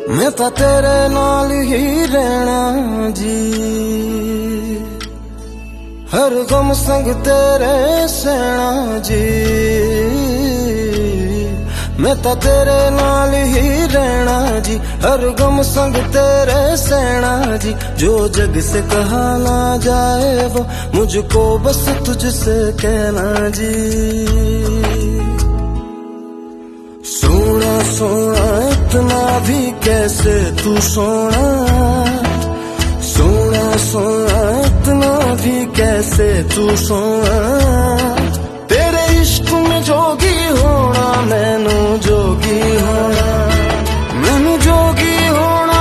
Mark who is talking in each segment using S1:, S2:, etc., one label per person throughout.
S1: मैं तो तेरे नाल ही रहना जी, हर गम संग तेरे सहना जी। मैं तो तेरे नाल ही रहना जी, हर गम संग तेरे सहना जी। जो जग से कहा ना जाए वो मुझको बस तुझसे कहना जी। सोना सोना इतना भी कैसे तू सोना, सोना सोना इतना भी कैसे तू सोना। तेरे इश्क में जोगी होना, मैनू जोगी होना, मैनू जोगी होना।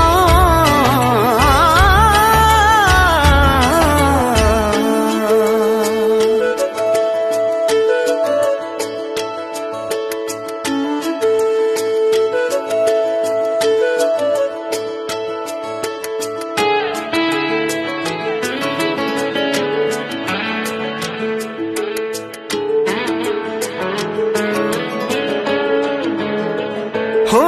S1: हो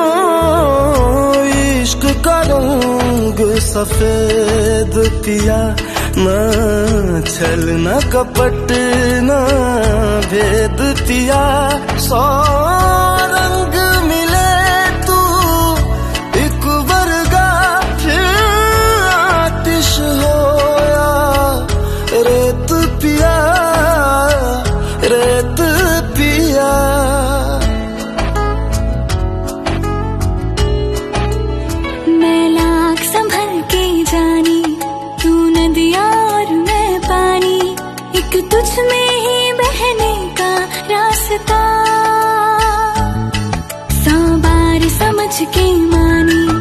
S1: इश्क का रंग सफेद पिया, ना छल ना कपट ना भेद पिया। सौ रंग मिले तू एक वर्गा, फिर आतिश होया रेत पिया, रेत पिया।
S2: तुझ में ही बहने का रास्ता, 100 बार समझ के मानी।